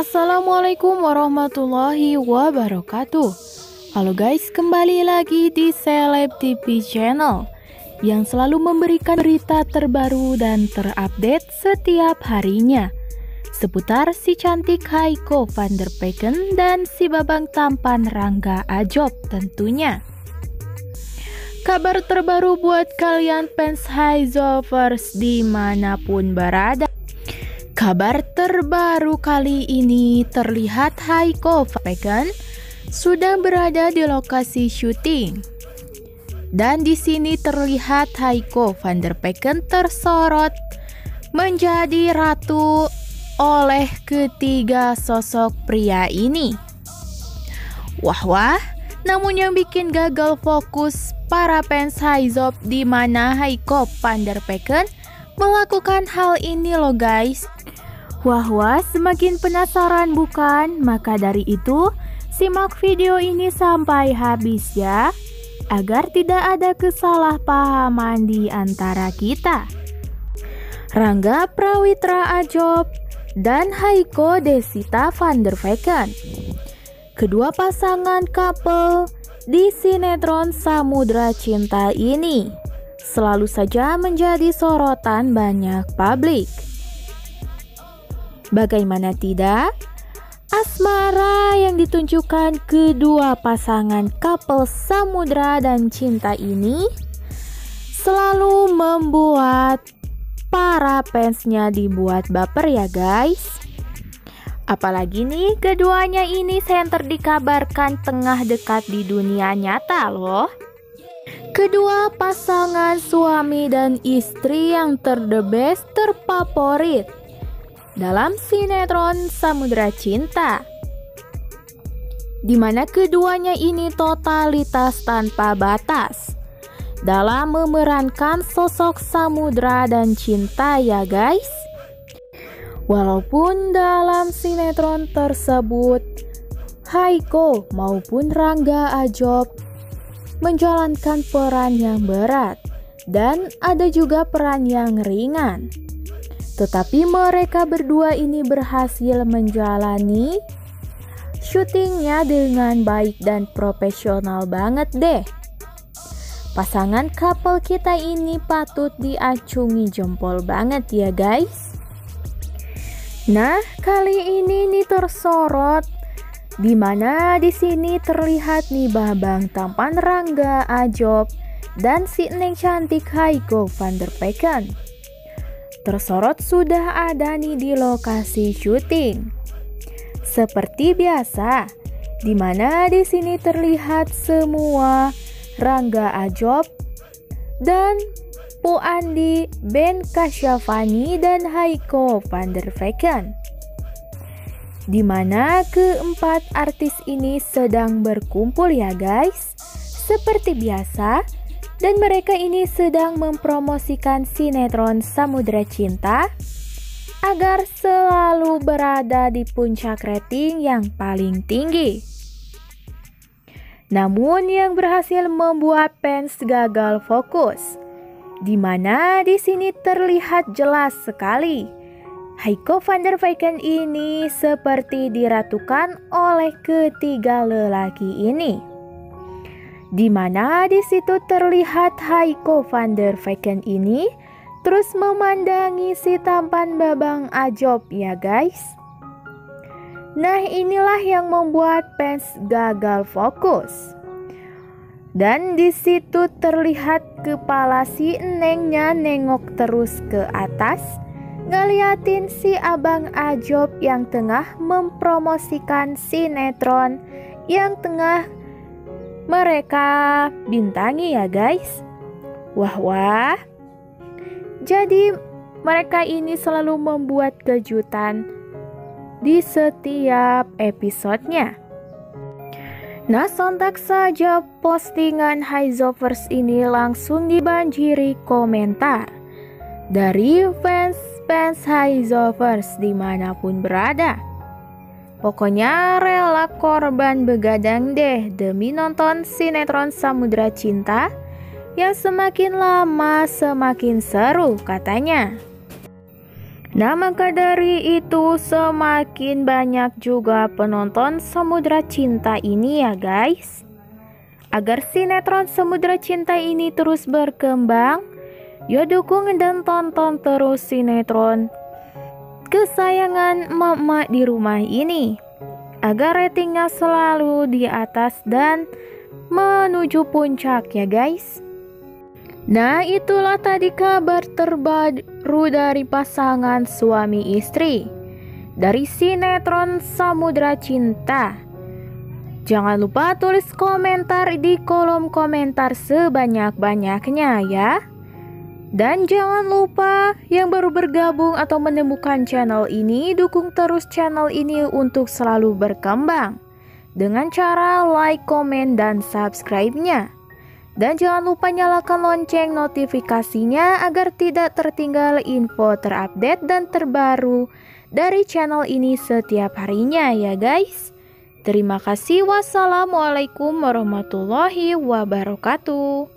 Assalamualaikum warahmatullahi wabarakatuh. Halo guys, kembali lagi di Seleb TV Channel yang selalu memberikan berita terbaru dan terupdate setiap harinya seputar si cantik Haiko van der Pecken dan si babang tampan Rangga Ajob tentunya. Kabar terbaru buat kalian fans Haizovers dimanapun berada. Kabar terbaru kali ini terlihat Haiko van der Pecken sudah berada di lokasi syuting. Dan di sini terlihat Haiko van der Pecken tersorot menjadi ratu oleh ketiga sosok pria ini. Wah, namun yang bikin gagal fokus para fans Haizov di mana Haiko van der Pecken melakukan hal ini loh guys. Wah, semakin penasaran bukan? Maka dari itu, simak video ini sampai habis ya, agar tidak ada kesalahpahaman di antara kita. Rangga Prawitra Ajob dan Haiko Desita van der Pecken, kedua pasangan couple di sinetron Samudra Cinta ini selalu saja menjadi sorotan banyak publik. Bagaimana tidak, asmara yang ditunjukkan kedua pasangan couple Samudra dan Cinta ini selalu membuat para fansnya dibuat baper ya guys. Apalagi nih, keduanya ini center dikabarkan tengah dekat di dunia nyata loh. Kedua pasangan suami dan istri yang the best terfavorit dalam sinetron Samudra Cinta, di mana keduanya ini totalitas tanpa batas dalam memerankan sosok Samudra dan Cinta ya guys. Walaupun dalam sinetron tersebut Haiko maupun Rangga Ajob menjalankan peran yang berat dan ada juga peran yang ringan, tetapi mereka berdua ini berhasil menjalani syutingnya dengan baik dan profesional banget deh. Pasangan couple kita ini patut diacungi jempol banget ya guys. Nah, kali ini nih tersorot di mana di sini terlihat nih babang tampan Rangga Ajob dan si neng cantik Haiko van der Pecken tersorot sudah ada nih di lokasi syuting. Seperti biasa, di mana di sini terlihat semua Rangga Ajob dan Po Andi, Ben Kasyafani dan Haiko van der Pecken, di mana keempat artis ini sedang berkumpul ya guys, seperti biasa. Dan mereka ini sedang mempromosikan sinetron Samudra Cinta agar selalu berada di puncak rating yang paling tinggi. Namun yang berhasil membuat fans gagal fokus, di mana di sini terlihat jelas sekali Haiko van der Pecken ini seperti diratukan oleh ketiga lelaki ini. Di mana di situ terlihat Haiko van der Pecken ini terus memandangi si tampan babang Ajob ya guys. Nah, inilah yang membuat fans gagal fokus. Dan di situ terlihat kepala si nengnya nengok terus ke atas, ngeliatin si abang Ajob yang tengah mempromosikan sinetron yang tengah mereka bintangi ya guys. Wah, jadi mereka ini selalu membuat kejutan di setiap episodenya. Nah, sontak saja postingan Haizovers ini langsung dibanjiri komentar dari fans Haizovers dimanapun berada. Pokoknya rela korban begadang deh demi nonton sinetron Samudra Cinta yang semakin lama semakin seru katanya. Nah, maka dari itu semakin banyak juga penonton Samudra Cinta ini ya guys. Agar sinetron Samudra Cinta ini terus berkembang, yuk dukung dan tonton terus sinetron kesayangan emak-emak di rumah ini, agar ratingnya selalu di atas dan menuju puncak ya guys. Nah, itulah tadi kabar terbaru dari pasangan suami istri dari sinetron Samudra Cinta. Jangan lupa tulis komentar di kolom komentar sebanyak-banyaknya ya. Dan jangan lupa yang baru bergabung atau menemukan channel ini, dukung terus channel ini untuk selalu berkembang dengan cara like, komen, dan subscribe-nya. Dan jangan lupa nyalakan lonceng notifikasinya agar tidak tertinggal info terupdate dan terbaru dari channel ini setiap harinya ya guys. Terima kasih. Wassalamualaikum warahmatullahi wabarakatuh.